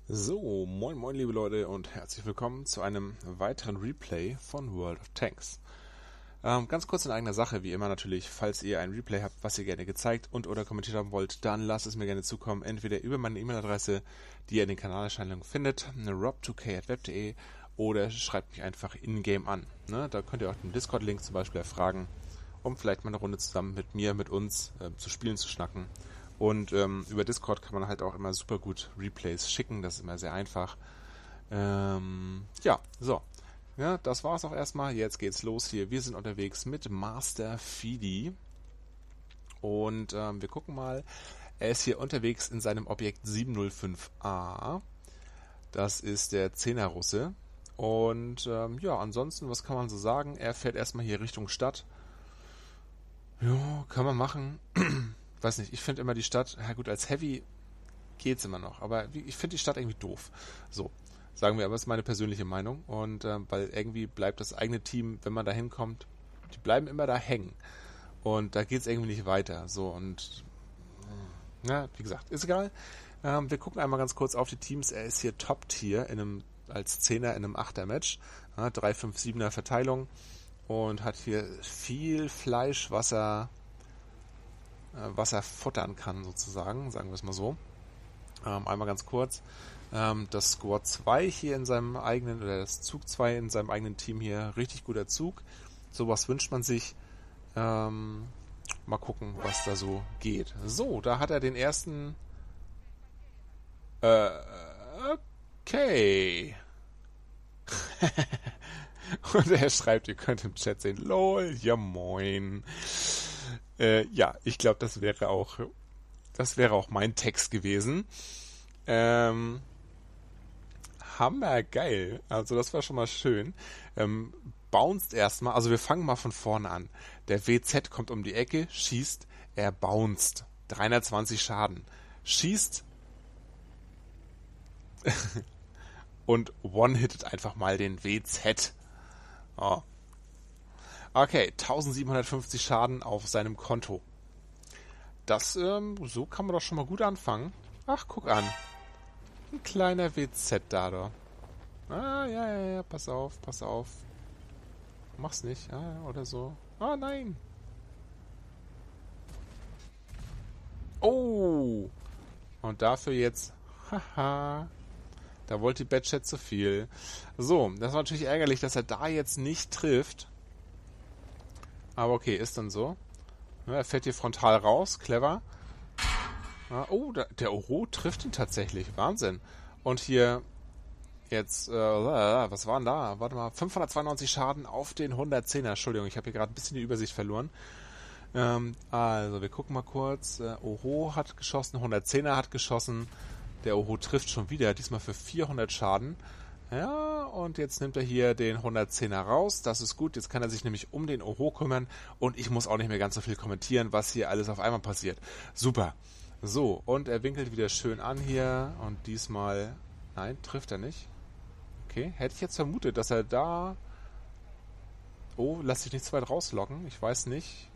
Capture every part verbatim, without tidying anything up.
So, moin moin liebe Leute und herzlich willkommen zu einem weiteren Replay von World of Tanks. Ähm, ganz kurz in eigener Sache, wie immer natürlich, falls ihr ein Replay habt, was ihr gerne gezeigt und oder kommentiert haben wollt, dann lasst es mir gerne zukommen, entweder über meine E-Mail-Adresse, die ihr in den Kanalerscheinungen findet, rob zwei k at web punkt de, oder schreibt mich einfach in-game an. Ne? Da könnt ihr auch den Discord-Link zum Beispiel erfragen, um vielleicht mal eine Runde zusammen mit mir, mit uns äh, zu spielen, zu schnacken. Und ähm, über Discord kann man halt auch immer super gut Replays schicken, das ist immer sehr einfach. Ähm, ja, so. Ja, das war's auch erstmal. Jetzt geht's los hier. Wir sind unterwegs mit Master Fidi. Und ähm, wir gucken mal. Er ist hier unterwegs in seinem Objekt sieben null fünf a. Das ist der Zehner-Russe. Und ähm, ja, ansonsten, was kann man so sagen? Er fährt erstmal hier Richtung Stadt. Ja, kann man machen. Weiß nicht, ich finde immer die Stadt, ja gut, als Heavy geht's immer noch, aber ich finde die Stadt irgendwie doof. So, sagen wir, aber das ist meine persönliche Meinung. Und äh, weil irgendwie bleibt das eigene Team, wenn man da hinkommt, die bleiben immer da hängen. Und da geht's irgendwie nicht weiter. So, und ja, wie gesagt, ist egal. Ähm, wir gucken einmal ganz kurz auf die Teams. Er ist hier Top-Tier in einem, als Zehner in einem Achter-Match. Ja, drei fünf siebener Verteilung. Und hat hier viel Fleisch, was er was er futtern kann, sozusagen, sagen wir es mal so. Ähm, einmal ganz kurz. Ähm, das Squad zwei hier in seinem eigenen, oder das Zug zwei in seinem eigenen Team hier, richtig guter Zug. Sowas wünscht man sich. Ähm, mal gucken, was da so geht. So, da hat er den ersten... Äh, okay. Und er schreibt, ihr könnt im Chat sehen, lol, ja moin. Äh, ja, ich glaube, das wäre auch, das wäre auch mein Text gewesen. Ähm, hammergeil. Also das war schon mal schön. Ähm, bounced erstmal, also wir fangen mal von vorne an. Der W Z kommt um die Ecke, schießt, er bounced. dreihundertzwanzig Schaden. Schießt und one-hittet einfach mal den W Z. Oh. Okay, eintausendsiebenhundertfünfzig Schaden auf seinem Konto. Das, ähm, so kann man doch schon mal gut anfangen. Ach, guck an. Ein kleiner W Z da, doch. Ah, ja, ja, ja, pass auf, pass auf. Mach's nicht, ah, oder so. Ah, nein. Oh. Und dafür jetzt, haha. Da wollte die Badchat zu viel. So, das war natürlich ärgerlich, dass er da jetzt nicht trifft. Aber okay, ist dann so. Ja, er fährt hier frontal raus, clever. Ja, oh, da, der Oro trifft ihn tatsächlich, Wahnsinn. Und hier jetzt, äh, was war denn da? Warte mal, fünfhundertzweiundneunzig Schaden auf den hundertzehner. Entschuldigung, ich habe hier gerade ein bisschen die Übersicht verloren. Ähm, also, wir gucken mal kurz. Äh, Oro hat geschossen, hundertzehner hat geschossen. Der Oro trifft schon wieder, diesmal für vierhundert Schaden. Ja, und jetzt nimmt er hier den hundertzehner raus. Das ist gut. Jetzt kann er sich nämlich um den Oro kümmern. Und ich muss auch nicht mehr ganz so viel kommentieren, was hier alles auf einmal passiert. Super. So, und er winkelt wieder schön an hier. Und diesmal... Nein, trifft er nicht. Okay, hätte ich jetzt vermutet, dass er da... Oh, lass dich nicht zu weit rauslocken. Ich weiß nicht.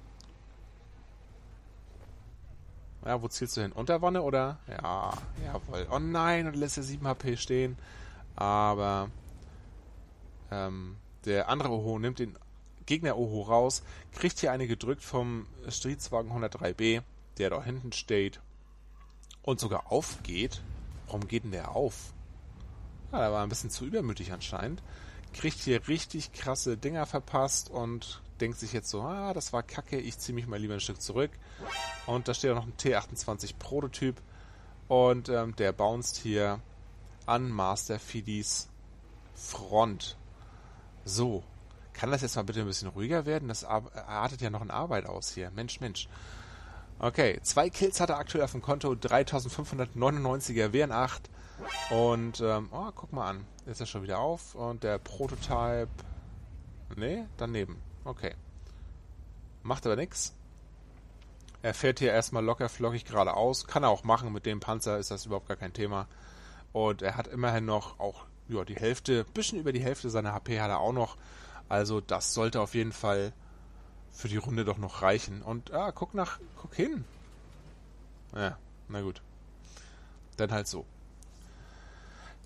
Ja, wo zielst du hin? Unterwanne oder? Ja, jawohl. Oh nein, und lässt er sieben H P stehen. Aber ähm, der andere Oho nimmt den Gegner Oho raus, kriegt hier eine gedrückt vom Striezwagen hundertdrei B, der da hinten steht und sogar aufgeht. Warum geht denn der auf? Ja, der war ein bisschen zu übermütig anscheinend. Kriegt hier richtig krasse Dinger verpasst und denkt sich jetzt so, ah, das war kacke, ich ziehe mich mal lieber ein Stück zurück. Und da steht auch noch ein T achtundzwanzig Prototyp und ähm, der bounced hier an Master Fidis Front. So, kann das jetzt mal bitte ein bisschen ruhiger werden? Das artet ja noch in Arbeit aus hier. Mensch, Mensch. Okay, zwei Kills hat er aktuell auf dem Konto, dreitausendfünfhundertneunundneunziger W N acht. Und, ähm, oh, guck mal an. Ist er schon wieder auf und der Prototype... Nee, daneben. Okay. Macht aber nix. Er fährt hier erstmal locker flockig geradeaus. Kann er auch machen, mit dem Panzer ist das überhaupt gar kein Thema. Und er hat immerhin noch auch ja, die Hälfte, bisschen über die Hälfte seiner H P hat er auch noch. Also das sollte auf jeden Fall für die Runde doch noch reichen. Und ah, guck nach, guck hin. Ja, na gut. Dann halt so.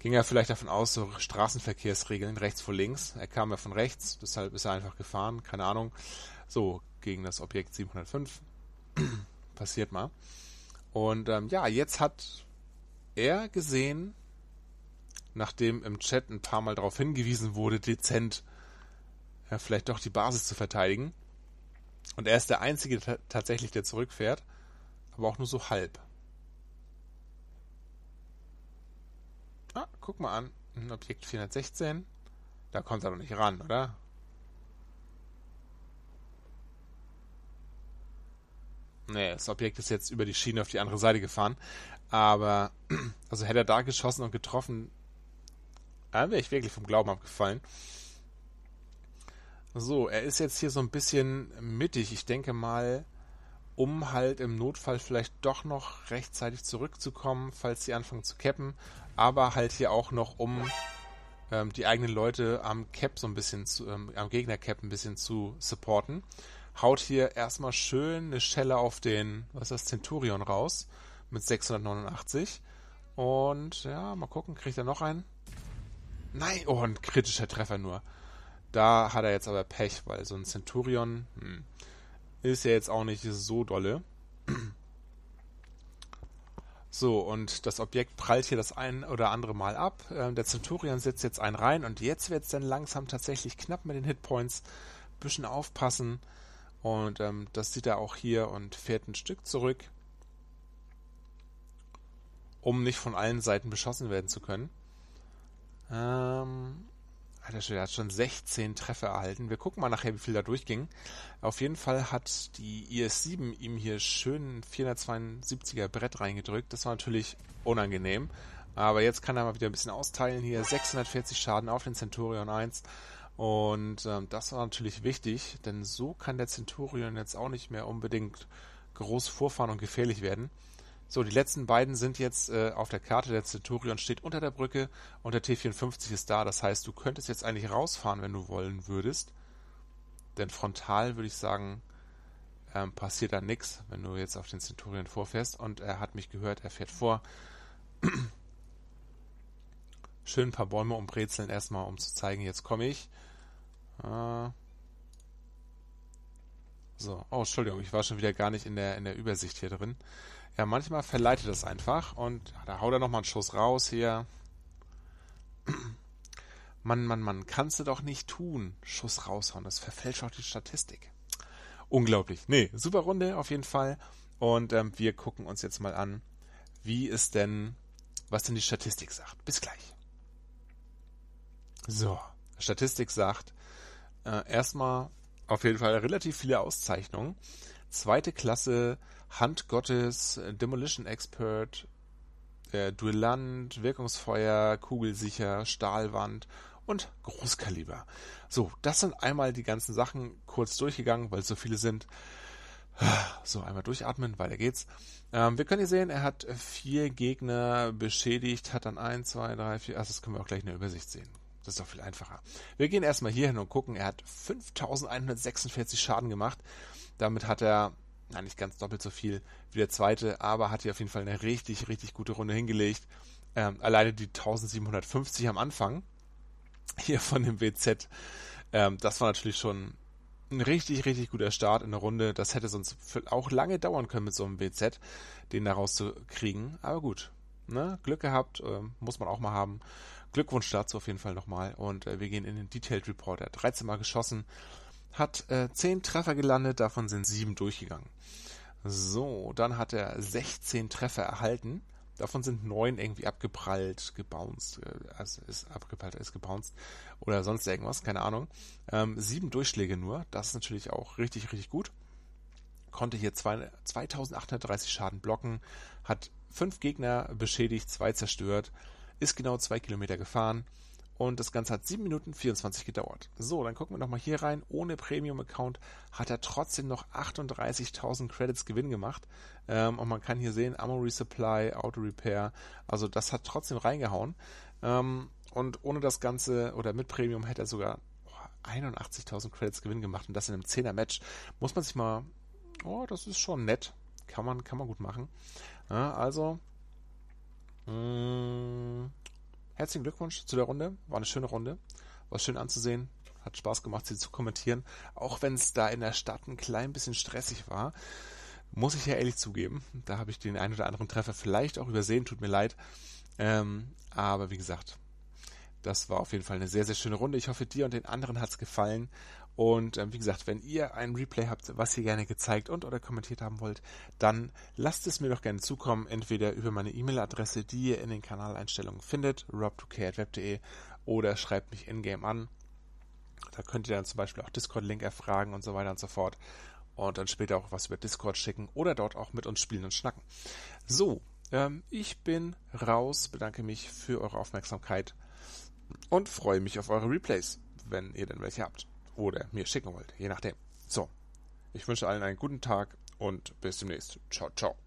Ging er vielleicht davon aus, so Straßenverkehrsregeln, rechts vor links. Er kam ja von rechts, deshalb ist er einfach gefahren, keine Ahnung. So, gegen das Objekt siebenhundertfünf. Passiert mal. Und ähm, ja, jetzt hat er gesehen, nachdem im Chat ein paar Mal darauf hingewiesen wurde, dezent ja, vielleicht doch die Basis zu verteidigen. Und er ist der Einzige t- tatsächlich, der zurückfährt, aber auch nur so halb. Ah, guck mal an, ein Objekt vierhundertsechzehn. Da kommt er doch nicht ran, oder? Nee, das Objekt ist jetzt über die Schiene auf die andere Seite gefahren. Aber, also hätte er da geschossen und getroffen, dann wäre ich wirklich vom Glauben abgefallen. So, er ist jetzt hier so ein bisschen mittig. Ich denke mal, um halt im Notfall vielleicht doch noch rechtzeitig zurückzukommen, falls sie anfangen zu cappen. Aber halt hier auch noch, um ähm, die eigenen Leute am Cap so ein bisschen zu, ähm, am Gegner-Cap ein bisschen zu supporten. Haut hier erstmal schön eine Schelle auf den, was ist das, Centurion raus mit sechshundertneunundachtzig. Und ja, mal gucken, kriegt er noch einen? Nein, oh, ein kritischer Treffer nur. Da hat er jetzt aber Pech, weil so ein Centurion hm, ist ja jetzt auch nicht so dolle. So, und das Objekt prallt hier das ein oder andere Mal ab. Ähm, der Centurion setzt jetzt einen rein und jetzt wird es dann langsam tatsächlich knapp mit den Hitpoints. Bisschen aufpassen. Und ähm, das sieht er auch hier und fährt ein Stück zurück, um nicht von allen Seiten beschossen werden zu können. Ähm, er hat schon sechzehn Treffer erhalten. Wir gucken mal nachher, wie viel da durchging. Auf jeden Fall hat die I S sieben ihm hier schön ein vierhundertzweiundsiebziger Brett reingedrückt. Das war natürlich unangenehm. Aber jetzt kann er mal wieder ein bisschen austeilen. Hier sechshundertvierzig Schaden auf den Centurion eins. Und ähm, das war natürlich wichtig, denn so kann der Centurion jetzt auch nicht mehr unbedingt groß vorfahren und gefährlich werden. So, die letzten beiden sind jetzt äh, auf der Karte. Der Centurion steht unter der Brücke und der T vierundfünfzig ist da. Das heißt, du könntest jetzt eigentlich rausfahren, wenn du wollen würdest. Denn frontal würde ich sagen, ähm, passiert da nichts, wenn du jetzt auf den Centurion vorfährst. Und er hat mich gehört, er fährt vor. Schön ein paar Bäume umbrezeln erstmal, um zu zeigen, jetzt komme ich. Äh so, oh, Entschuldigung, ich war schon wieder gar nicht in der, in der Übersicht hier drin. Ja, manchmal verleitet das einfach und ja, da haut er nochmal einen Schuss raus hier. Mann, Mann, Mann, kannst du doch nicht tun. Schuss raushauen, das verfälscht auch die Statistik. Unglaublich. Nee, super Runde auf jeden Fall. Und ähm, wir gucken uns jetzt mal an, wie es denn, was denn die Statistik sagt. Bis gleich. So, Statistik sagt, äh, erstmal auf jeden Fall relativ viele Auszeichnungen. Zweite Klasse, Handgottes, Demolition Expert, äh, Duellant, Wirkungsfeuer, Kugelsicher, Stahlwand und Großkaliber. So, das sind einmal die ganzen Sachen kurz durchgegangen, weil es so viele sind. So, einmal durchatmen, weiter geht's. Ähm, wir können hier sehen, er hat vier Gegner beschädigt, hat dann eins, zwei, drei, vier, also das können wir auch gleich in der Übersicht sehen. Das ist doch viel einfacher. Wir gehen erstmal hier hin und gucken. Er hat fünftausendeinhundertsechsundvierzig Schaden gemacht. Damit hat er, na nicht ganz doppelt so viel wie der zweite, aber hat hier auf jeden Fall eine richtig, richtig gute Runde hingelegt. Ähm, alleine die eintausendsiebenhundertfünfzig am Anfang hier von dem W Z, ähm, das war natürlich schon ein richtig, richtig guter Start in der Runde. Das hätte sonst auch lange dauern können mit so einem W Z, den da rauszukriegen. Aber gut, ne? Glück gehabt, äh, muss man auch mal haben. Glückwunsch dazu auf jeden Fall nochmal. Und äh, wir gehen in den Detailed Report. Er hat dreizehn Mal geschossen, hat äh, zehn Treffer gelandet, davon sind sieben durchgegangen. So, dann hat er sechzehn Treffer erhalten. Davon sind neun irgendwie abgeprallt, gebounced, äh, also ist abgeprallt, ist gebounced oder sonst irgendwas, keine Ahnung. Ähm, sieben Durchschläge nur, das ist natürlich auch richtig, richtig gut. Konnte hier zwei, zweitausendachthundertdreißig Schaden blocken, hat fünf Gegner beschädigt, zwei zerstört, ist genau zwei Kilometer gefahren und das Ganze hat sieben Minuten vierundzwanzig gedauert. So, dann gucken wir nochmal hier rein. Ohne Premium-Account hat er trotzdem noch achtunddreißigtausend Credits Gewinn gemacht. Ähm, und man kann hier sehen, Ammo Resupply, Auto Repair, also das hat trotzdem reingehauen. Ähm, und ohne das Ganze oder mit Premium hätte er sogar oh, einundachtzigtausend Credits Gewinn gemacht und das in einem zehner-Match. Muss man sich mal, oh, das ist schon nett. Kann man, kann man gut machen. Ja, also, mh, herzlichen Glückwunsch zu der Runde. War eine schöne Runde. War schön anzusehen. Hat Spaß gemacht, sie zu kommentieren. Auch wenn es da in der Stadt ein klein bisschen stressig war. Muss ich ja ehrlich zugeben. Da habe ich den einen oder anderen Treffer vielleicht auch übersehen. Tut mir leid. Ähm, aber wie gesagt, das war auf jeden Fall eine sehr, sehr schöne Runde. Ich hoffe, dir und den anderen hat es gefallen. Und ähm, wie gesagt, wenn ihr ein Replay habt, was ihr gerne gezeigt und oder kommentiert haben wollt, dann lasst es mir doch gerne zukommen. Entweder über meine E-Mail-Adresse, die ihr in den Kanaleinstellungen findet, rob two k at web punkt de, oder schreibt mich in-game an. Da könnt ihr dann zum Beispiel auch Discord-Link erfragen und so weiter und so fort. Und dann später auch was über Discord schicken oder dort auch mit uns spielen und schnacken. So, ähm, ich bin raus, bedanke mich für eure Aufmerksamkeit und freue mich auf eure Replays, wenn ihr denn welche habt. Oder mir schicken wollt, je nachdem. So, ich wünsche allen einen guten Tag und bis demnächst. Ciao, ciao.